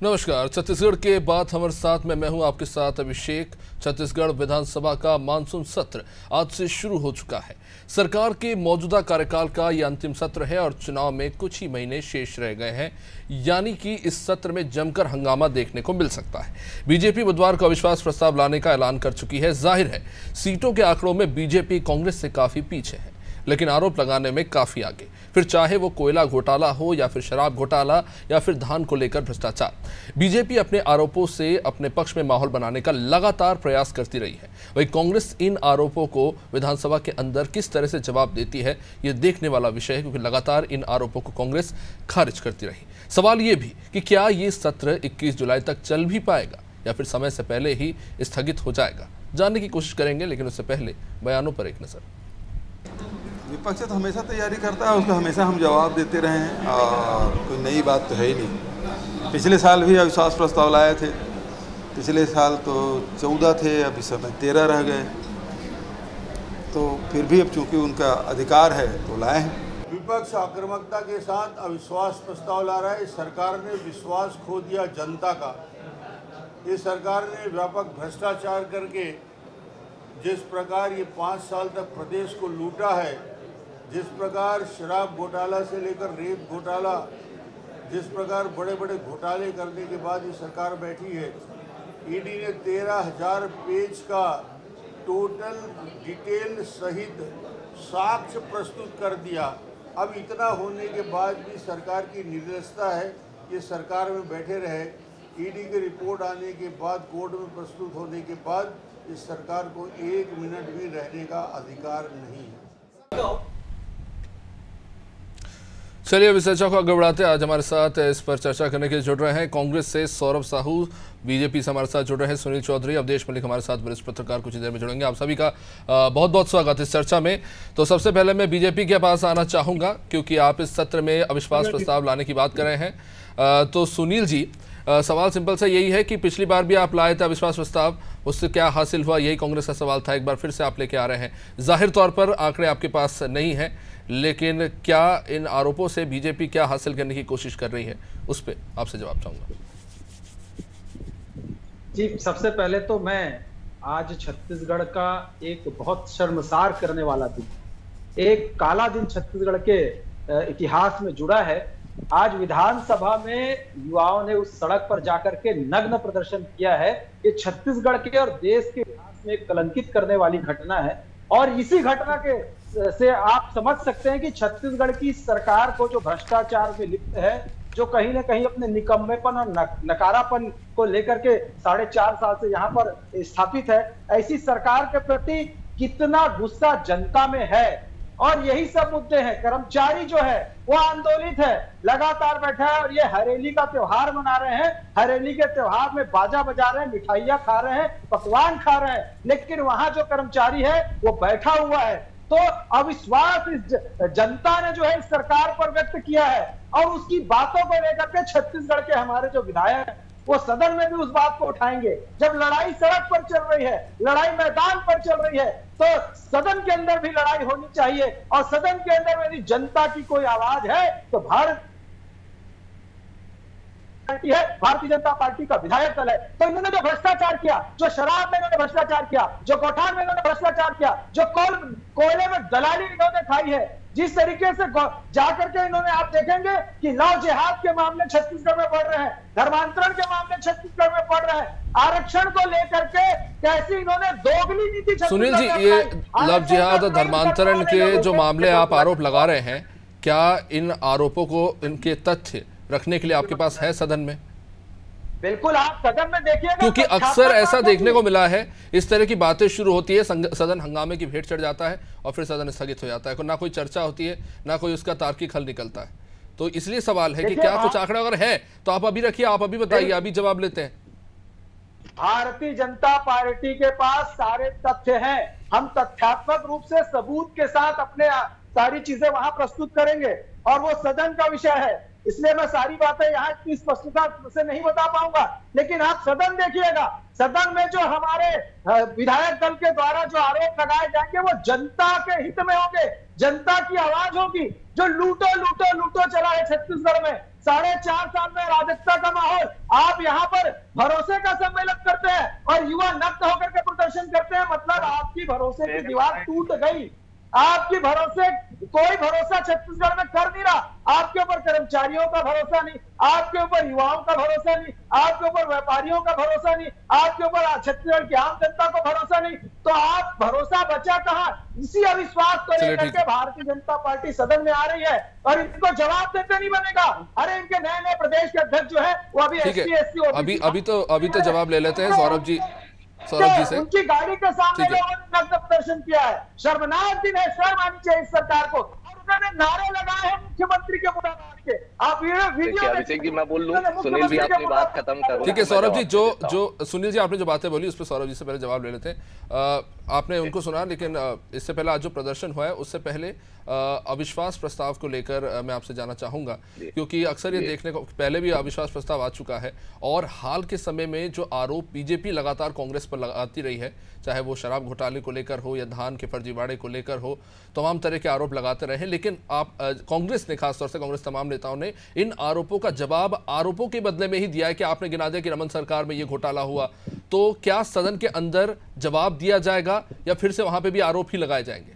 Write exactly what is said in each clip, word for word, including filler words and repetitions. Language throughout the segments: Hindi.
नमस्कार। छत्तीसगढ़ के बात हमारे साथ में मैं हूं आपके साथ अभिषेक। छत्तीसगढ़ विधानसभा का मानसून सत्र आज से शुरू हो चुका है। सरकार के मौजूदा कार्यकाल का यह अंतिम सत्र है और चुनाव में कुछ ही महीने शेष रह गए हैं, यानी कि इस सत्र में जमकर हंगामा देखने को मिल सकता है। बीजेपी बुधवार को अविश्वास प्रस्ताव लाने का ऐलान कर चुकी है। जाहिर है सीटों के आंकड़ों में बीजेपी कांग्रेस से काफी पीछे है, लेकिन आरोप लगाने में काफी आगे, फिर चाहे वो कोयला घोटाला हो या फिर शराब घोटाला या फिर धान को लेकर भ्रष्टाचार। बीजेपी अपने आरोपों से अपने पक्ष में माहौल बनाने का लगातार प्रयास करती रही है। वहीं कांग्रेस इन आरोपों को विधानसभा के अंदर किस तरह से जवाब देती है, ये देखने वाला विषय है, क्योंकि लगातार इन आरोपों को कांग्रेस खारिज करती रही। सवाल ये भी कि क्या ये सत्र इक्कीस जुलाई तक चल भी पाएगा या फिर समय से पहले ही स्थगित हो जाएगा, जानने की कोशिश करेंगे। लेकिन उससे पहले बयानों पर एक नजर। विपक्ष तो हमेशा तैयारी करता है, उसको हमेशा हम जवाब देते रहे हैं और कोई नई बात तो है ही नहीं। पिछले साल भी अविश्वास प्रस्ताव लाए थे, पिछले साल तो चौदह थे, अब इस समय तेरह रह गए, तो फिर भी अब चूंकि उनका अधिकार है तो लाए हैं। विपक्ष आक्रामकता के साथ अविश्वास प्रस्ताव ला रहा है। इस सरकार ने विश्वास खो दिया जनता का। इस सरकार ने व्यापक भ्रष्टाचार करके जिस प्रकार ये पाँच साल तक प्रदेश को लूटा है, जिस प्रकार शराब घोटाला से लेकर रेप घोटाला, जिस प्रकार बड़े बड़े घोटाले करने के बाद ये सरकार बैठी है, ईडी ने तेरह हजार पेज का टोटल डिटेल सहित साक्ष्य प्रस्तुत कर दिया। अब इतना होने के बाद भी सरकार की निर्दयता है कि सरकार में बैठे रहे। ईडी की रिपोर्ट आने के बाद, कोर्ट में प्रस्तुत होने के बाद इस सरकार को एक मिनट भी रहने का अधिकार नहीं है। चलिए अब इस चर्चा को आगे बढ़ाते हैं। आज हमारे साथ इस पर चर्चा करने के लिए जुड़ रहे हैं कांग्रेस से सौरभ साहू, बीजेपी से हमारे साथ जुड़ रहे हैं सुनील चौधरी, अवधेश मलिक हमारे साथ वरिष्ठ पत्रकार कुछ देर में जुड़ेंगे। आप सभी का बहुत बहुत स्वागत इस चर्चा में। तो सबसे पहले मैं बीजेपी के पास आना चाहूँगा, क्योंकि आप इस सत्र में अविश्वास प्रस्ताव लाने की बात कर रहे हैं। तो सुनील जी, सवाल सिंपल सा यही है कि पिछली बार भी आप लाए थे अविश्वास प्रस्ताव, उससे क्या हासिल हुआ, यही कांग्रेस का सवाल था। एक बार फिर से आप लेके आ रहे हैं। जाहिर तौर पर आंकड़े आपके पास नहीं है, लेकिन क्या इन आरोपों से बीजेपी क्या हासिल करने की कोशिश कर रही है, उस पर आपसे जवाब चाहूंगा। जी, सबसे पहले तो मैं आज छत्तीसगढ़ का एक बहुत शर्मसार करने वाला दिन, एक काला दिन छत्तीसगढ़ के इतिहास में जुड़ा है। आज विधानसभा में युवाओं ने उस सड़क पर जाकर के नग्न प्रदर्शन किया है। ये छत्तीसगढ़ के और देश के इतिहास में एक कलंकित करने वाली घटना है, और इसी घटना के से आप समझ सकते हैं कि छत्तीसगढ़ की सरकार को जो भ्रष्टाचार में लिप्त है, जो कहीं ना कहीं अपने निकम्मेपन और नकारापन को लेकर के साढ़े चार साल से यहाँ पर स्थापित है, ऐसी सरकार के प्रति कितना गुस्सा जनता में है। और यही सब मुद्दे हैं। कर्मचारी जो है वो आंदोलित है, लगातार बैठा है, और ये हरेली का त्योहार मना रहे हैं। हरेली के त्योहार में बाजा बजा रहे हैं, मिठाइयां खा रहे हैं, पकवान खा रहे हैं, लेकिन वहां जो कर्मचारी है वो बैठा हुआ है। तो अविश्वास इस जनता ने जो है इस सरकार पर व्यक्त किया है, और उसकी बातों को लेकर के छत्तीसगढ़ के हमारे जो विधायक हैं वो सदन में भी उस बात को उठाएंगे। जब लड़ाई सड़क पर चल रही है, लड़ाई मैदान पर चल रही है, तो सदन के अंदर भी लड़ाई होनी चाहिए। और सदन के अंदर यदि जनता की कोई आवाज है तो भारत पार्टी है, भारतीय जनता पार्टी का विधायक दल है। तो इन्होंने जो भ्रष्टाचार किया, जो शराब में इन्होंने भ्रष्टाचार किया, जो गौठान में इन्होंने भ्रष्टाचार किया, जो कोल कोयले में दलाली इन्होंने खाई है, जिस तरीके से जाकर के इन्होंने, आप देखेंगे कि लव जिहाद के मामले छत्तीसगढ़ में बढ़ रहे हैं, धर्मांतरण के मामले छत्तीसगढ़ में बढ़ रहे हैं, आरक्षण को लेकर के कैसी इन्होंने दोगली नीति। सुनील जी, ये लव जिहाद और धर्मांतरण के जो मामले आप आरोप लगा रहे हैं, क्या इन आरोपों को, इनके तथ्य रखने के लिए आपके पास है सदन में? बिल्कुल, आप सदन में देखिएगा, क्योंकि अक्सर ऐसा देखने को मिला है, इस तरह की बातें शुरू होती है, सदन हंगामे की भेंट चढ़ जाता है और फिर सदन स्थगित हो जाता है। ना कोई चर्चा होती है, ना कोई उसका तार्किक हल निकलता है। तो इसलिए सवाल है कि क्या कुछ आंकड़े अगर है तो आप अभी रखिए, आप अभी बताइए, अभी जवाब लेते हैं। भारतीय जनता पार्टी के पास सारे तथ्य हैं। हम तथ्यात्मक रूप से सबूत के साथ अपने सारी चीजें वहां प्रस्तुत करेंगे, और वो सदन का विषय है, इसलिए मैं सारी बातें यहाँ इतनी स्पष्टता से नहीं बता पाऊंगा। लेकिन आप सदन देखिएगा, सदन में जो हमारे विधायक दल के द्वारा जो आरोप लगाए जाएंगे वो जनता के हित में होंगे, जनता की आवाज होगी। जो लूटो लूटो लूटो चला है छत्तीसगढ़ में, साढ़े चार साल में अराजकता का माहौल, आप यहाँ पर भरोसे का सम्मेलन करते हैं और युवा नग्न होकर के प्रदर्शन करते हैं। मतलब आपकी भरोसे की दीवार टूट गई। आपकी भरोसे कोई भरोसा छत्तीसगढ़ में कर नहीं रहा। आपके ऊपर कर्मचारियों का भरोसा नहीं, आपके ऊपर युवाओं का भरोसा नहीं, आपके ऊपर व्यापारियों का भरोसा नहीं, आपके ऊपर छत्तीसगढ़ की आम जनता को भरोसा नहीं। तो आप भरोसा बचा कहां? इसी अविश्वास को लेकर के भारतीय जनता पार्टी सदन में आ रही है और इनको जवाब देते नहीं बनेगा। अरे इनके नए नए प्रदेश के अध्यक्ष जो है वो अभी एससी एससी अभी अभी तो अभी तो जवाब ले लेते हैं सौरभ जी सौरभ जी से। उनकी गाड़ी के सामने लोगों ने नग्न प्रदर्शन किया है। शर्मनाक दिन है, शर्म आनी चाहिए इस सरकार को। और उन्होंने नारे लगाए हैं मुख्यमंत्री के मुद्दा के। आप वीडियो अभिषेक जी मैं बोल लूं, सुनील जी अपनी बात खत्म करो। ठीक है सौरभ जी, जो जो सुनील जी आपने जो बातें बोली उस पर सौरभ जी से पहले जवाब ले लेते हैं। आपने उनको सुना, लेकिन इससे पहले आज जो प्रदर्शन हुआ है उससे पहले अविश्वास प्रस्ताव को लेकर मैं आपसे जानना चाहूंगा, क्योंकि अक्सर ये देखने को पहले भी अविश्वास प्रस्ताव आ चुका है और हाल के समय में जो आरोप बीजेपी लगातार कांग्रेस पर लगाती रही है, चाहे वो शराब घोटाले को लेकर हो या धान के फर्जीवाड़े को लेकर हो, तमाम तरह के आरोप लगाते रहे। लेकिन आप कांग्रेस ने, खासतौर से कांग्रेस तमाम नेताओं ने इन आरोपों का जवाब आरोपों के बदले में ही दिया है कि आपने गिना दिया कि रमन सरकार में ये घोटाला हुआ। तो क्या सदन के अंदर जवाब दिया जाएगा या फिर से वहां पे भी आरोप ही लगाए जाएंगे?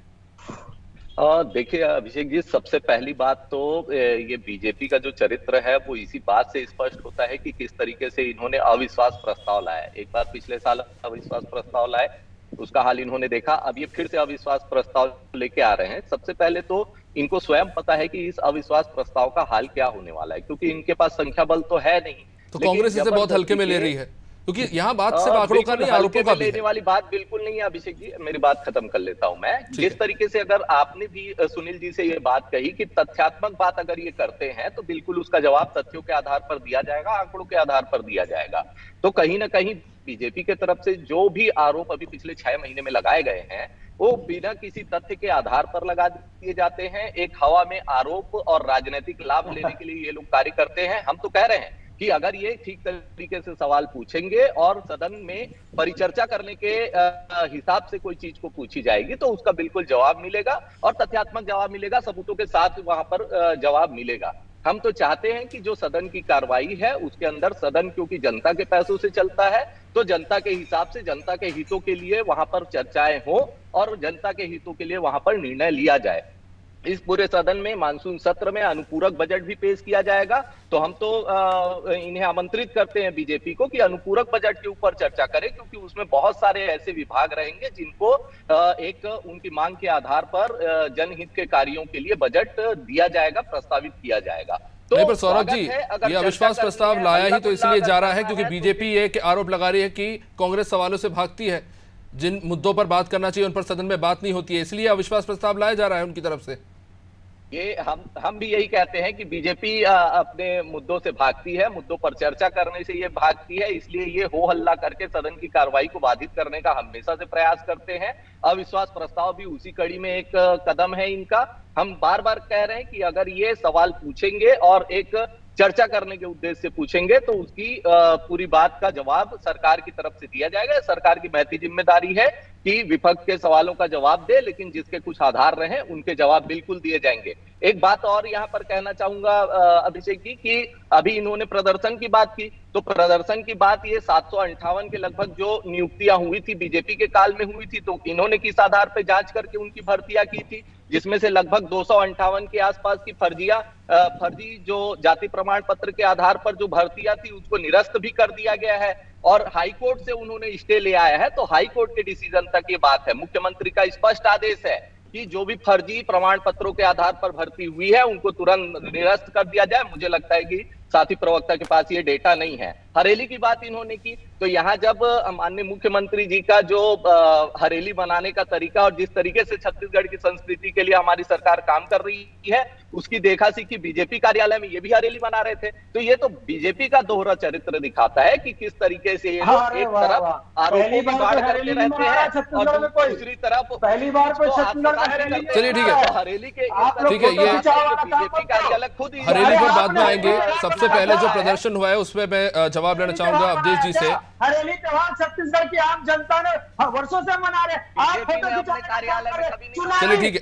देखिए अभिषेक जी, सबसे पहली बात तो ये बीजेपी का जो चरित्र है वो इसी बात से स्पष्ट होता है कि किस तरीके से इन्होंने अविश्वास प्रस्ताव लाया। एक बार पिछले साल अविश्वास प्रस्ताव लाए, उसका हाल इन्होंने देखा, अब ये फिर से अविश्वास प्रस्ताव लेके आ रहे हैं। सबसे पहले तो इनको स्वयं पता है कि इस अविश्वास प्रस्ताव का हाल क्या होने वाला है, क्योंकि इनके पास संख्या बल तो है नहीं। तो कांग्रेस इसे बहुत हल्के में ले रही है, क्योंकि यहाँ बात से आंकड़ों का नहीं, आरोपों का लेने वाली बात बिल्कुल नहीं है। अभिषेक जी मेरी बात खत्म कर लेता हूं मैं। जिस तरीके से अगर आपने भी सुनील जी से ये बात कही कि तथ्यात्मक बात अगर ये करते हैं तो बिल्कुल उसका जवाब तथ्यों के आधार पर दिया जाएगा, आंकड़ों के आधार पर दिया जाएगा। तो कहीं ना कहीं बीजेपी के तरफ से जो भी आरोप अभी पिछले छह महीने में लगाए गए हैं वो बिना किसी तथ्य के आधार पर लगा दिए जाते हैं। एक हवा में आरोप और राजनीतिक लाभ लेने के लिए ये लोग कार्य करते हैं। हम तो कह रहे हैं कि अगर ये ठीक तरीके से सवाल पूछेंगे और सदन में परिचर्चा करने के हिसाब से कोई चीज को पूछी जाएगी तो उसका बिल्कुल जवाब मिलेगा और तथ्यात्मक जवाब मिलेगा, सबूतों के साथ वहां पर जवाब मिलेगा। हम तो चाहते हैं कि जो सदन की कार्रवाई है उसके अंदर सदन क्योंकि जनता के पैसों से चलता है तो जनता के हिसाब से जनता के हितों के लिए वहां पर चर्चाएं हो और जनता के हितों के लिए वहां पर निर्णय लिया जाए। इस पूरे सदन में मानसून सत्र में अनुपूरक बजट भी पेश किया जाएगा। तो हम तो आ, इन्हें आमंत्रित करते हैं बीजेपी को कि अनुपूरक बजट के ऊपर चर्चा करें, क्योंकि उसमें बहुत सारे ऐसे विभाग रहेंगे जिनको आ, एक उनकी मांग के आधार पर आ, जनहित के कार्यों के लिए बजट दिया जाएगा, प्रस्तावित किया जाएगा। तो नहीं, पर सौरभ जी ये अविश्वास प्रस्ताव लाया ही तो इसलिए जा रहा है क्योंकि बीजेपी ये आरोप लगा रही है कि कांग्रेस सवालों से भागती है, जिन मुद्दों पर बात करना चाहिए उन पर सदन में बात नहीं होती है, इसलिए अविश्वास प्रस्ताव लाया जा रहा है उनकी तरफ से। ये हम हम भी यही कहते हैं कि बीजेपी अपने मुद्दों से भागती है, मुद्दों पर चर्चा करने से ये भागती है, इसलिए ये हो हल्ला करके सदन की कार्रवाई को बाधित करने का हमेशा से प्रयास करते हैं। अविश्वास प्रस्ताव भी उसी कड़ी में एक कदम है इनका। हम बार बार कह रहे हैं कि अगर ये सवाल पूछेंगे और एक चर्चा करने के उद्देश्य से पूछेंगे तो उसकी पूरी बात का जवाब सरकार की तरफ से दिया जाएगा। सरकार की महती जिम्मेदारी है कि विपक्ष के सवालों का जवाब दे, लेकिन जिसके कुछ आधार रहे उनके जवाब बिल्कुल दिए जाएंगे। एक बात और यहाँ पर कहना चाहूंगा अभिषेक जी कि अभी इन्होंने प्रदर्शन की बात की, तो प्रदर्शन की बात ये सात सौ अंठावन के लगभग जो नियुक्तियां हुई थी बीजेपी के काल में हुई थी, तो इन्होंने किस आधार पर जांच करके उनकी भर्तियां की थी, जिसमें से लगभग दो सौ अंठावन के आसपास की फर्जिया फर्जी जो जाति प्रमाण पत्र के आधार पर जो भर्तियां थी उसको निरस्त भी कर दिया गया है और हाईकोर्ट से उन्होंने स्टे ले आया है। तो हाईकोर्ट के डिसीजन तक ये बात है। मुख्यमंत्री का स्पष्ट आदेश है कि जो भी फर्जी प्रमाण पत्रों के आधार पर भर्ती हुई है उनको तुरंत निरस्त कर दिया जाए। मुझे लगता है कि साथी प्रवक्ता के पास ये डेटा नहीं है। हरेली की बात इन्होंने की, तो यहाँ जब माननीय मुख्यमंत्री जी का जो हरेली बनाने का तरीका और जिस तरीके से छत्तीसगढ़ की संस्कृति के लिए हमारी सरकार काम कर रही है उसकी देखा सीखी बीजेपी कार्यालय में ये भी हरेली बना रहे थे। तो ये तो बीजेपी का दोहरा चरित्र दिखाता है कि किस तरीके से ये लोग एक तरफ आरोपों की बाढ़ करते रहते हैं और दूसरी तरफ पहली बार चलिए ठीक है हरेली के ठीक है ये बीजेपी कार्यालय खुद हरेली पर बाद में आएंगे। सबसे पहले जो प्रदर्शन हुआ है उसमें मैं जवाब जवाब लेना चाहूंगा अवधेश जी से। हरेली त्योहार छत्तीसगढ़ की आम जनता ने वर्षों से मना रहे, आप फोटो चलिए ठीक है,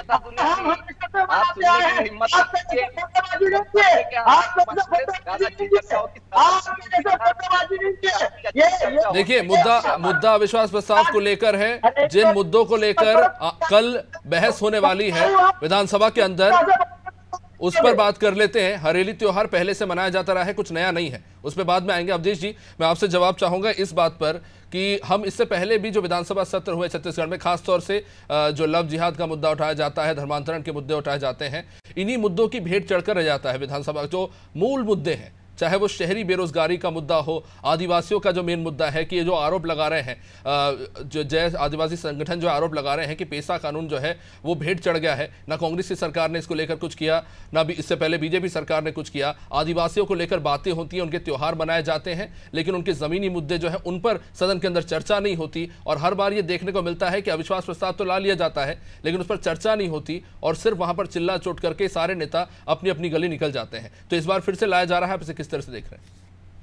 देखिए मुद्दा मुद्दा अविश्वास प्रस्ताव को लेकर है। जिन मुद्दों को लेकर कल बहस होने वाली है विधानसभा के अंदर, उस पर बात कर लेते हैं। हरेली त्योहार पहले से मनाया जाता रहा है, कुछ नया नहीं है, उस पर बाद में आएंगे। अवधेश जी, मैं आपसे जवाब चाहूंगा इस बात पर कि हम इससे पहले भी जो विधानसभा सत्र हुए छत्तीसगढ़ में, खासतौर से जो लव जिहाद का मुद्दा उठाया जाता है, धर्मांतरण के मुद्दे उठाए जाते हैं, इन्हीं मुद्दों की भेंट चढ़कर रह जाता है विधानसभा। जो मूल मुद्दे हैं, चाहे वो शहरी बेरोजगारी का मुद्दा हो, आदिवासियों का जो मेन मुद्दा है कि ये जो आरोप लगा रहे हैं, जो जय आदिवासी संगठन जो आरोप लगा रहे हैं कि पेशा कानून जो है वो भेंट चढ़ गया है, ना कांग्रेस की सरकार ने इसको लेकर कुछ किया, ना भी इससे पहले बीजेपी सरकार ने कुछ किया। आदिवासियों को लेकर बातें होती हैं, उनके त्यौहार मनाए जाते हैं, लेकिन उनके जमीनी मुद्दे जो है उन पर सदन के अंदर चर्चा नहीं होती। और हर बार ये देखने को मिलता है कि अविश्वास प्रस्ताव तो ला लिया जाता है, लेकिन उस पर चर्चा नहीं होती और सिर्फ वहां पर चिल्ला चोट करके सारे नेता अपनी अपनी गली निकल जाते हैं। तो इस बार फिर से लाया जा रहा है, आप इसे किस तरह से देख रहे हैं?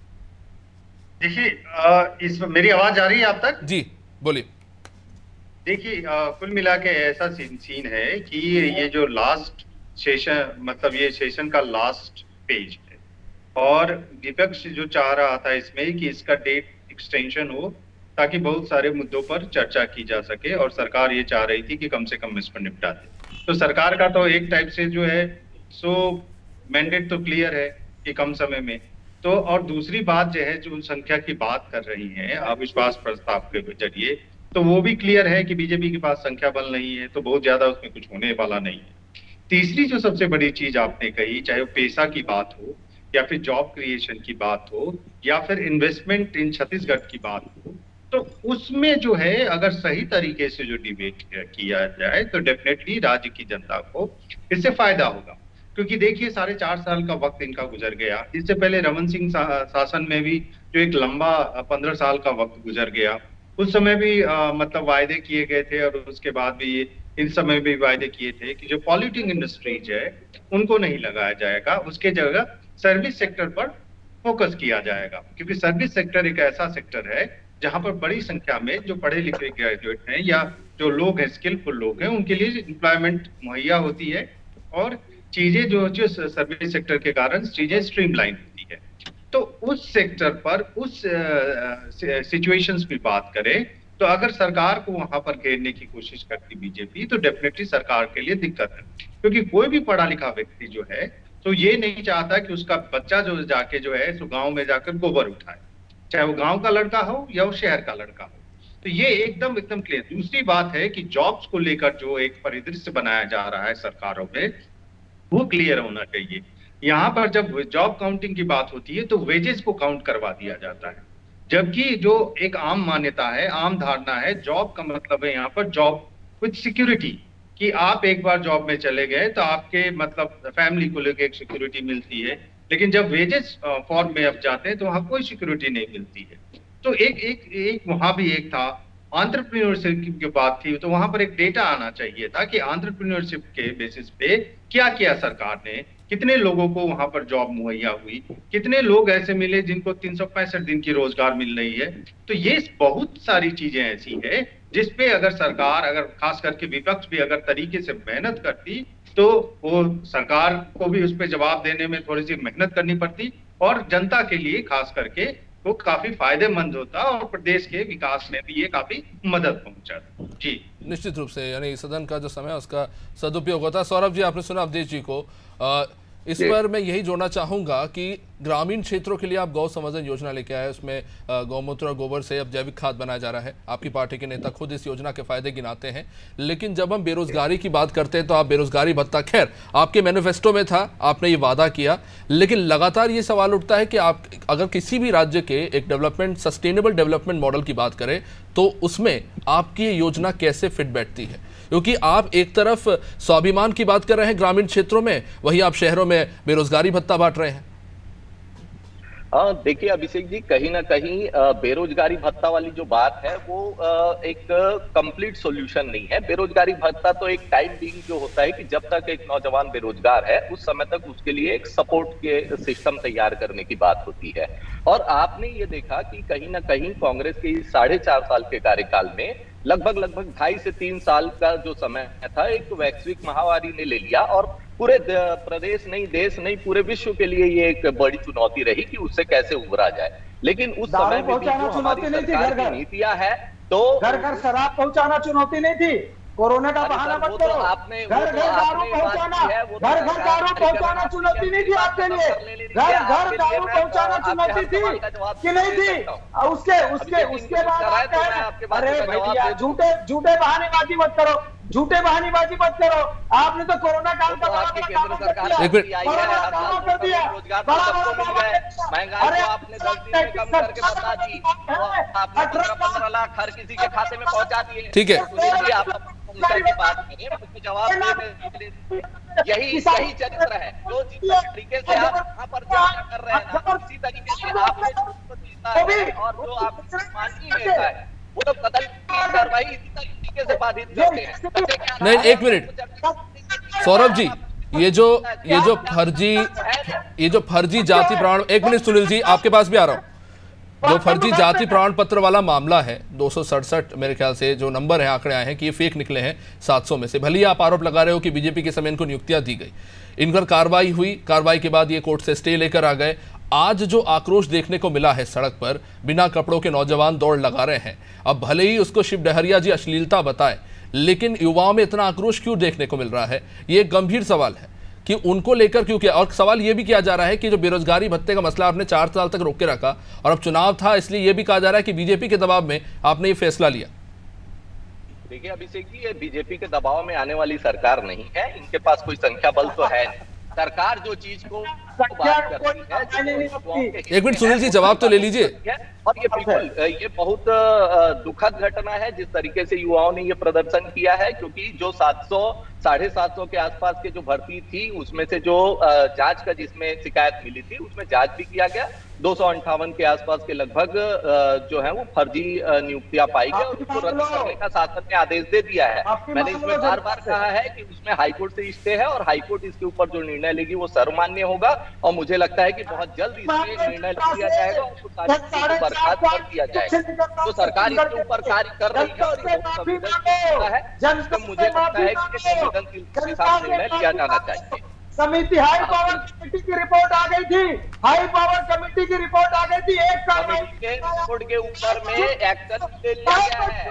देखिए, इस मेरी आवाज आ रही है आप तक? जी बोलिए। देखिए, कुल मिला के ऐसा सीन, सीन है कि ये जो लास्ट सेशन, मतलब ये सेशन का लास्ट पेज है और विपक्ष जो चाह रहा था इसमें कि इसका डेट एक्सटेंशन हो ताकि बहुत सारे मुद्दों पर चर्चा की जा सके, और सरकार ये चाह रही थी कि कम से कम इस पर निपटा दे। तो सरकार का तो एक टाइप से जो है सो मैंडेट तो क्लियर है कि कम समय में, तो और दूसरी बात जो है जो संख्या की बात कर रही है अविश्वास प्रस्ताव के जरिए, तो वो भी क्लियर है कि बीजेपी के पास संख्या बल नहीं है, तो बहुत ज्यादा उसमें कुछ होने वाला नहीं है। तीसरी जो सबसे बड़ी चीज आपने कही, चाहे वो पेशा की बात हो या फिर जॉब क्रिएशन की बात हो या फिर इन्वेस्टमेंट इन छत्तीसगढ़ की बात हो, तो उसमें जो है अगर सही तरीके से जो डिबेट किया जाए तो डेफिनेटली राज्य की जनता को इससे फायदा होगा। क्योंकि देखिए, साढ़े चार साल का वक्त इनका गुजर गया, इससे पहले रमन सिंह शासन में भी जो एक लंबा पंद्रह साल का वक्त गुजर गया, उस समय भी आ, मतलब वायदे किए गए थे और उसके बाद भी इन समय भी वायदे किए थे कि जो पॉल्यूटिंग इंडस्ट्रीज है उनको नहीं लगाया जाएगा, उसके जगह सर्विस सेक्टर पर फोकस किया जाएगा। क्योंकि सर्विस सेक्टर एक ऐसा सेक्टर है जहां पर बड़ी संख्या में जो पढ़े लिखे ग्रेजुएट हैं या जो लोग हैं, स्किलफुल लोग हैं, उनके लिए एम्प्लॉयमेंट मुहैया होती है और चीजें जो जो सर्विस सेक्टर के कारण चीजें स्ट्रीमलाइन होती है। तो उस सेक्टर पर उस सिचुएशंस की बात करें तो अगर सरकार को वहां पर घेरने की कोशिश करती बीजेपी तो डेफिनेटली सरकार के लिए दिक्कत है, क्योंकि कोई भी पढ़ा लिखा व्यक्ति जो है तो ये नहीं चाहता कि उसका बच्चा जो जाके जो है सो गांव में जाकर गोबर उठाए, चाहे वो गांव का लड़का हो या वो शहर का लड़का हो। तो ये एकदम एकदम क्लियर। दूसरी बात है कि जॉब्स को लेकर जो एक परिदृश्य बनाया जा रहा है सरकारों में, वो क्लियर होना चाहिए। यहाँ पर जब जॉब काउंटिंग की बात होती है तो वेजेस को काउंट करवा दिया जाता है, जबकि जो एक आम मान्यता है, आम धारणा है, जॉब का मतलब है यहाँ पर जॉब विद सिक्योरिटी, कि आप एक बार जॉब में चले गए तो आपके मतलब फैमिली को लेकर एक सिक्योरिटी मिलती है। लेकिन जब वेजेस फॉर्म में अब जाते हैं तो वहाँ कोई सिक्योरिटी नहीं मिलती है। तो एक एक एक वहाँ भी एक था एंटरप्रेन्योरशिप की बात थी, तो वहां पर एक डेटा आना चाहिए था कि एंटरप्रेन्योरशिप के बेसिस पे क्या किया सरकार ने, कितने लोगों को वहां पर जॉब मुहैया हुई, कितने लोग ऐसे मिले जिनको तीन सौ पैंसठ दिन की रोजगार मिल रही है। तो ये बहुत सारी चीजें ऐसी है जिसपे अगर सरकार, अगर खास करके विपक्ष भी अगर तरीके से मेहनत करती तो वो सरकार को भी उस पर जवाब देने में थोड़ी सी मेहनत करनी पड़ती और जनता के लिए खास करके वो काफी फायदेमंद होता और प्रदेश के विकास में भी ये काफी मदद पहुंचाता। जी निश्चित रूप से, यानी सदन का जो समय उसका सदुपयोग होता है। सौरभ जी, आपने सुना अवधेश जी को, आ, इस पर मैं यही जोड़ना चाहूंगा कि ग्रामीण क्षेत्रों के लिए आप गौ संवर्धन योजना लेके आए, उसमें गौमूत्र और गोबर से अब जैविक खाद बनाया जा रहा है। आपकी पार्टी के नेता खुद इस योजना के फायदे गिनाते हैं। लेकिन जब हम बेरोजगारी की बात करते हैं तो आप बेरोजगारी भत्ता, खैर आपके मैनिफेस्टो में था, आपने ये वादा किया, लेकिन लगातार ये सवाल उठता है कि आप अगर किसी भी राज्य के एक डेवलपमेंट, सस्टेनेबल डेवलपमेंट मॉडल की बात करें तो उसमें आपकी ये योजना कैसे फिट बैठती है? क्योंकि आप एक तरफ स्वाभिमान की बात कर रहे हैं ग्रामीण क्षेत्रों में, वहीं आप शहरों में बेरोजगारी भत्ता बांट रहे हैं। हाँ, देखिए अभिषेक जी, कहीं ना कहीं बेरोजगारी भत्ता वाली जो बात है वो एक कंप्लीट सॉल्यूशन नहीं है। बेरोजगारी भत्ता तो एक टाइम बीइंग जो होता है कि जब तक एक नौजवान बेरोजगार है उस समय तक उसके लिए एक सपोर्ट के सिस्टम तैयार करने की बात होती है। और आपने ये देखा कि कहीं ना कहीं कांग्रेस के साढ़े चार साल के कार्यकाल में लगभग लगभग ढाई से तीन साल का जो समय था एक वैश्विक महामारी ने ले लिया और पूरे प्रदेश नहीं, देश नहीं, पूरे विश्व के लिए ये एक बड़ी चुनौती रही कि उससे कैसे उभरा जाए। लेकिन उस समय में भी जो हमारी सरकार की नीतियां है तो घर घर शराब पहुंचाना चुनौती नहीं थी, कोरोना का बहाना मत करो। आपने घर घर दारू पहुंचाना, घर घर दारू पहुंचाना चुनौती नहीं थी आपके लिए, घर घर दारू पहुंचाना चुनौती थी कि नहीं थी? उसके उसके उसके बाद आप कह रहे अरे भैया झूठे झूठे बहानेबाजी मत करो, झूठे बहानेबाजी मत करो। आपने तो कोरोना काल का बड़ा बड़ा काम कर दिया, बड़ा बड़ा काम कर दिया, बड़ा बड़ा काम कर दिया। महंगाई को आपने दस दिन में कम करके बता दी, आपने पंद्रह पंद्रह लाख हर किसी के खाते में पहुंचा दिए। ठीक है, आप की बात करिए, मुझे जवाब दे। यही यही चरित्र है जो जिस तरीके से आप यहाँ पर चर्चा कर रहे हैं ना, उसी तरीके से आपने और जो आपकी माननीय नेता है वो तो कतल की कार्रवाई इसी तरीके से बाधित करते हैं। नहीं, एक मिनट सौरभ जी, ये जो ये जो फर्जी ये जो फर्जी जाति प्रमाण, एक मिनट सुनील जी आपके पास भी आ रहा हूँ। जो फर्जी जाति प्रमाण पत्र वाला मामला है दो सौ सड़सठ मेरे ख्याल से जो नंबर है, आंकड़े आए हैं कि ये फेक निकले हैं सात सौ में से। भले ही आप आरोप लगा रहे हो कि बीजेपी के समय इनको नियुक्तियां दी गई, इन पर कार्रवाई हुई, कार्रवाई के बाद ये कोर्ट से स्टे लेकर आ गए। आज जो आक्रोश देखने को मिला है सड़क पर, बिना कपड़ों के नौजवान दौड़ लगा रहे हैं। अब भले ही उसको शिव डहरिया जी अश्लीलता बताए, लेकिन युवाओं में इतना आक्रोश क्यों देखने को मिल रहा है? ये एक गंभीर सवाल है कि उनको लेकर क्यों किया। और सवाल ये भी किया जा रहा है कि जो बेरोजगारी भत्ते का मसला आपने चार साल तक रोक के रखा और अब चुनाव था इसलिए ये भी कहा जा रहा है कि बीजेपी के दबाव में आपने ये फैसला लिया। देखिए अभिषेक जी, ये बीजेपी के दबाव में आने वाली सरकार नहीं है, इनके पास कोई संख्या बल तो है नहीं। सरकार जो चीज को बात करती है, एक मिनट सुनील जी जवाब तो ले लीजिए। और ये बिल्कुल ये बहुत दुखद घटना है जिस तरीके से युवाओं ने ये प्रदर्शन किया है, क्योंकि जो सात सौ साढ़े सात सौ के आसपास के जो भर्ती थी उसमें से जो जांच का जिसमें शिकायत मिली थी उसमें जांच भी किया गया। दो सौ अंठावन के आसपास के लगभग जो है वो फर्जी नियुक्तियां पाई गई और उसको रद्द करने का शासन ने आदेश दे दिया है। मैंने इसमें बार बार कहा है कि उसमें हाईकोर्ट से स्टे है और हाईकोर्ट इसके ऊपर जो निर्णय लेगी वो सर्वमान्य होगा और मुझे लगता है कि बहुत जल्द इसमें निर्णय लिया जाएगा और बर्खास्त कर दिया जाएगा। तो सरकार इसके ऊपर कार्य कर रही है और मुझे लगता है कि संवेदनशील के साथ निर्णय लिया जाना चाहिए। समिति हाई पावर कमेटी की रिपोर्ट आ गई थी, हाई पावर कमेटी की रिपोर्ट आ गई थी, एक के रिपोर्ट के ऊपर में एक्शन ले लिया गया है।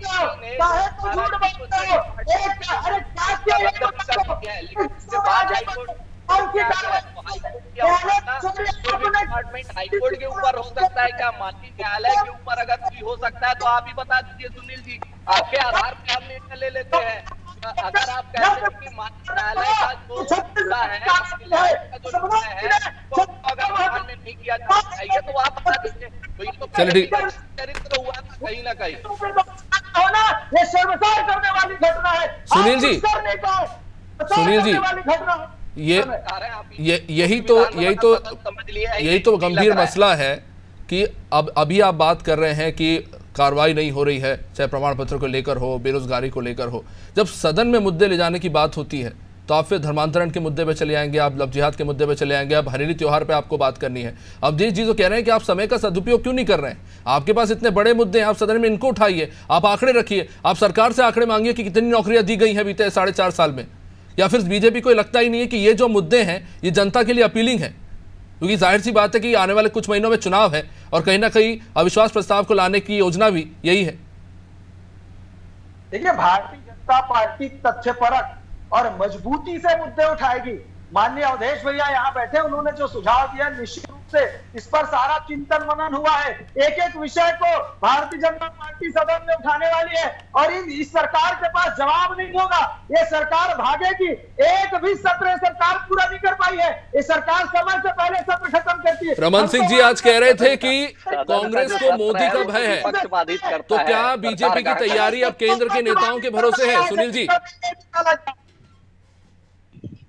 हाईकोर्ट के ऊपर हो सकता है क्या? माननीय न्यायालय के ऊपर अगर कोई हो सकता है तो आप ही बता दीजिए सुनील जी, आपके आधार पे हम निर्णय ले लेते हैं। अगर आप कहते हैं कि माननीय न्यायालय का जो फैसला है, का जो निर्णय है वो अगर मान्य नहीं किया जाना चाहिए तो आप बता दीजिए। तो ये तो चरित्र हुआ था कहीं ना कहीं। ये शर्मसार करने वाली घटना है सुनील जी। सुनील जी ये ये यही तो यही तो यही तो गंभीर मसला है कि अब अभी आप बात कर रहे हैं कि कार्रवाई नहीं हो रही है, चाहे प्रमाण पत्र को लेकर हो, बेरोजगारी को लेकर हो। जब सदन में मुद्दे ले जाने की बात होती है तो आप फिर धर्मांतरण के मुद्दे पे चले आएंगे, आप लव जिहाद के मुद्दे पे चले आएंगे, आप हरेली त्योहार पे आपको बात करनी है। अब जिस चीज़ को कह रहे हैं कि आप समय का सदुपयोग क्यों नहीं कर रहे हैं? आपके पास इतने बड़े मुद्दे हैं, आप सदन में इनको उठाइए, आप आंकड़े रखिए, आप सरकार से आंकड़े मांगिए कि कितनी नौकरियां दी गई हैं बीते साढ़े चार साल में। या फिर बीजेपी को लगता ही नहीं है कि ये जो मुद्दे हैं ये जनता के लिए अपीलिंग है? क्योंकि जाहिर सी बात है कि आने वाले कुछ महीनों में चुनाव है और कहीं ना कहीं अविश्वास प्रस्ताव को लाने की योजना भी यही है। देखिए, भारतीय जनता पार्टी तथ्यपरक और मजबूती से मुद्दे उठाएगी। माननीय अवधेश भैया यहाँ बैठे, उन्होंने जो सुझाव दिया निश्चित रूप से इस पर सारा चिंतन मनन हुआ है। एक एक विषय को भारतीय जनता पार्टी सदन में उठाने वाली है और इन इस सरकार के पास जवाब नहीं होगा। ये सरकार भागेगी, एक भी सत्र सरकार पूरा नहीं कर पाई है। ये सरकार समय से पहले सत्र खत्म करती है। रमन सिंह जी आज कह रहे थे कि कांग्रेस को मोदी का भय है, तो क्या बीजेपी की तैयारी अब केंद्र के नेताओं के भरोसे है? सुनील जी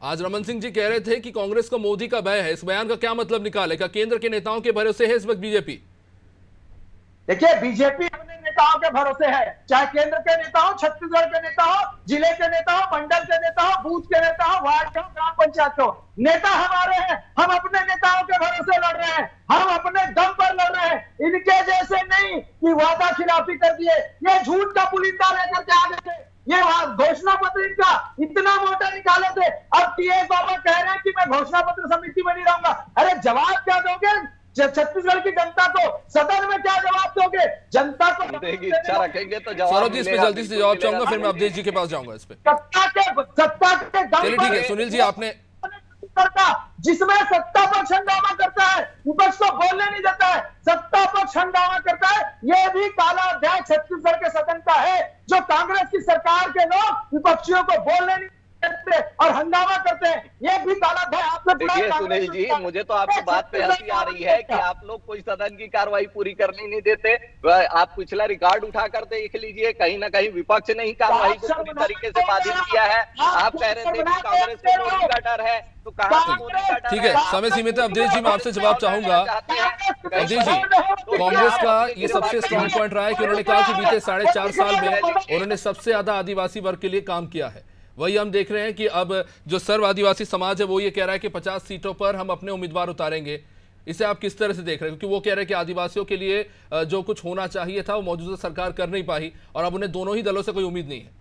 आज रमन सिंह जी कह रहे थे कि कांग्रेस को मोदी का भय है। इस बयान का क्या मतलब निकालेगा? केंद्र के नेताओं के भरोसे है इस वक्त बीजेपी? देखिए, बीजेपी अपने नेताओं के भरोसे है, चाहे केंद्र के नेता हो, छत्तीसगढ़ के नेता हो, जिले के नेता हो, मंडल के नेता हो, बूथ के नेता हो, वार्ड हो, ग्राम पंचायत हो, नेता हमारे हैं। हम अपने नेताओं के भरोसे लड़ रहे हैं, हम अपने दम पर लड़ रहे हैं। इनके जैसे नहीं कि वादा खिलाफी कर दिए, ये झूठ का पुलिंदा लेकर के आ गए थे, ये घोषणा पत्र इनका इतना मोटा निकाले थे। अब टीएस बाबा कह रहे हैं कि मैं घोषणा पत्र समिति में नहीं रहूंगा। अरे जवाब क्या दोगे छत्तीसगढ़ की जनता को? सदन में क्या जवाब दोगे जनता को? इच्छा रखेंगे तो जवाब सौरभ जी इस पे जल्दी से जवाब चाहूंगा, फिर मैं अवधेश जी के पास जाऊंगा इस पे। सत्ता के सत्ता के चलिए ठीक है सुनील जी, आपने करता जिसमें सत्ता पक्ष हंगामा करता है, विपक्ष को बोलने नहीं देता है, सत्ता पक्ष हंगामा करता है। यह भी काला अध्याय छत्तीसगढ़ के सदन का है, जो कांग्रेस की सरकार के लोग विपक्षियों को बोलने नहीं देते और हंगामा करते हैं। ये भी काला अध्याय आपने। देखिए सुनील जी, मुझे तो आपकी बात पे हंसी आ रही है कि आप लोग कोई सदन की कार्रवाई पूरी करने नहीं देते। आप पिछला रिकॉर्ड उठा कर देख लीजिए, कहीं ना कहीं विपक्ष ने ही कार्रवाई को पूरी तरीके से बाधित किया है। आप कह रहे थे कि कांग्रेस को मोदी का डर है, तो कहां से मोदी का डर? ठीक है, समय सीमित है। अवधेश जी मैं आपसे जवाब चाहूंगा। अवधेश जी, कांग्रेस का ये सबसे स्ट्रॉन्ग पॉइंट रहा है कि उन्होंने कहा कि बीते साढ़े चार साल में उन्होंने सबसे ज्यादा आदिवासी वर्ग के लिए काम किया है। वही हम देख रहे हैं कि अब जो सर्व आदिवासी समाज है वो ये कह रहा है कि पचास सीटों पर हम अपने उम्मीदवार उतारेंगे। इसे आप किस तरह से देख रहे हैं? क्योंकि वो कह रहे हैं कि आदिवासियों के लिए जो कुछ होना चाहिए था वो मौजूदा सरकार कर नहीं पाई और अब उन्हें दोनों ही दलों से कोई उम्मीद नहीं है।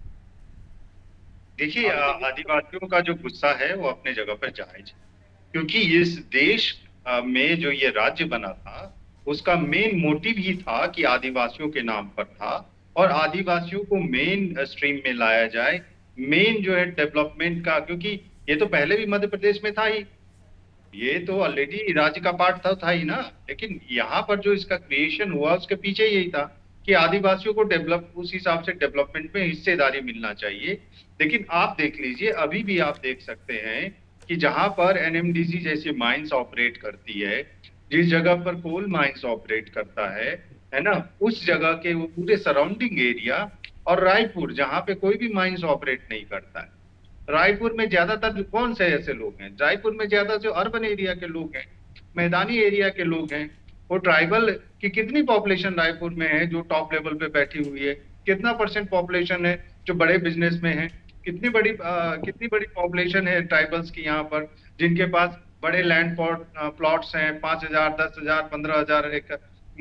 देखिए, आदिवासियों का जो गुस्सा है वो अपने जगह पर जायज है, क्योंकि इस देश में जो ये राज्य बना था उसका मेन मोटिव ही था कि आदिवासियों के नाम पर था और आदिवासियों को मेन स्ट्रीम में लाया जाए, मेन जो है डेवलपमेंट का। क्योंकि ये तो पहले भी मध्य प्रदेश में था ही, ये तो ऑलरेडी राज्य का पार्ट था, था ही ना। लेकिन यहाँ पर जो इसका क्रिएशन हुआ उसके पीछे यही था कि आदिवासियों को डेवलप उस हिसाब से डेवलपमेंट में हिस्सेदारी मिलना चाहिए। लेकिन आप देख लीजिए, अभी भी आप देख सकते हैं कि जहां पर एनएमडीसी जैसी माइंस ऑपरेट करती है, जिस जगह पर कोल माइंस ऑपरेट करता है है ना, उस जगह के वो पूरे सराउंडिंग एरिया और रायपुर जहां पे कोई भी माइंस ऑपरेट नहीं करता है, रायपुर में ज्यादातर कौन से ऐसे लोग हैं? रायपुर में ज्यादा जो अर्बन एरिया के लोग हैं, मैदानी एरिया के लोग हैं। वो ट्राइबल की कितनी पॉपुलेशन रायपुर में है जो टॉप लेवल पे बैठी हुई है? कितना परसेंट पॉपुलेशन है जो बड़े बिजनेस में है? कितनी बड़ी आ, कितनी बड़ी पॉपुलेशन है ट्राइबल्स की यहाँ पर, जिनके पास बड़े लैंड प्लॉट्स हैं, पांच हजार दस हजार पंद्रह हजार एकड़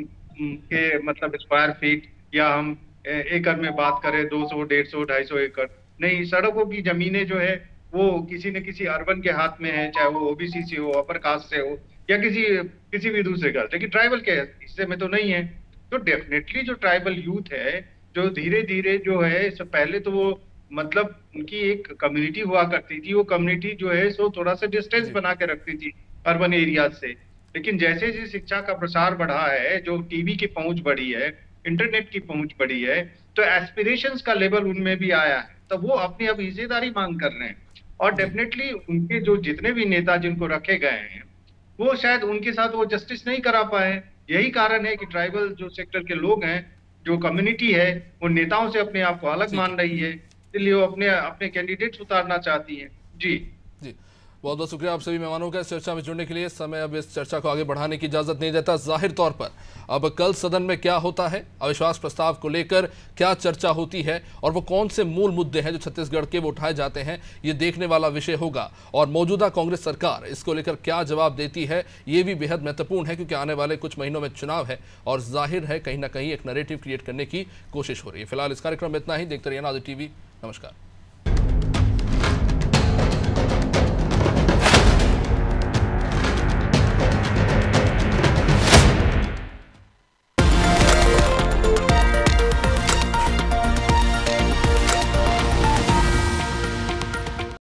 के मतलब स्क्वायर फीट, या हम एकड़ में बात करें दो सौ डेढ़ सौ ढाई सौ एकड़ नहीं। सड़कों की जमीनें जो है वो किसी न किसी अर्बन के हाथ में है, चाहे वो ओबीसी से हो, अपर कास्ट से हो, या किसी किसी भी दूसरे का, लेकिन ट्राइबल के हिस्से में तो नहीं है। तो डेफिनेटली जो ट्राइबल यूथ है जो धीरे धीरे जो है, इससे पहले तो वो मतलब उनकी एक कम्युनिटी हुआ करती थी, वो कम्युनिटी जो है सो थोड़ा सा डिस्टेंस बना के रखती थी अर्बन एरिया से। लेकिन जैसे जैसे शिक्षा का प्रसार बढ़ा है, जो टीवी की पहुंच बढ़ी है, इंटरनेट की पहुंच बढ़ी है, तो एस्पिरेशंस का लेवल उनमें भी आया है, तो वो अपनी अब हिस्सेदारी मांग कर रहे हैं। और डेफिनेटली उनके जो जितने भी नेता जिनको रखे गए हैं वो शायद उनके साथ वो जस्टिस नहीं करा पाए। यही कारण है कि ट्राइबल जो सेक्टर के लोग हैं, जो कम्युनिटी है, वो नेताओं से अपने आप को अलग मान रही है, इसलिए वो अपने अपने कैंडिडेट्स उतारना चाहती है। जी जी, बहुत बहुत शुक्रिया आप सभी मेहमानों का इस चर्चा में जुड़ने के लिए। समय अब इस चर्चा को आगे बढ़ाने की इजाजत नहीं देता। जाहिर तौर पर अब कल सदन में क्या होता है, अविश्वास प्रस्ताव को लेकर क्या चर्चा होती है और वो कौन से मूल मुद्दे हैं जो छत्तीसगढ़ के वो उठाए जाते हैं, ये देखने वाला विषय होगा। और मौजूदा कांग्रेस सरकार इसको लेकर क्या जवाब देती है, ये भी बेहद महत्वपूर्ण है, क्योंकि आने वाले कुछ महीनों में चुनाव है और जाहिर है कहीं ना कहीं एक नैरेटिव क्रिएट करने की कोशिश हो रही है। फिलहाल इस कार्यक्रम में इतना ही। देखते रहिए नाज़िर टीवी। नमस्कार।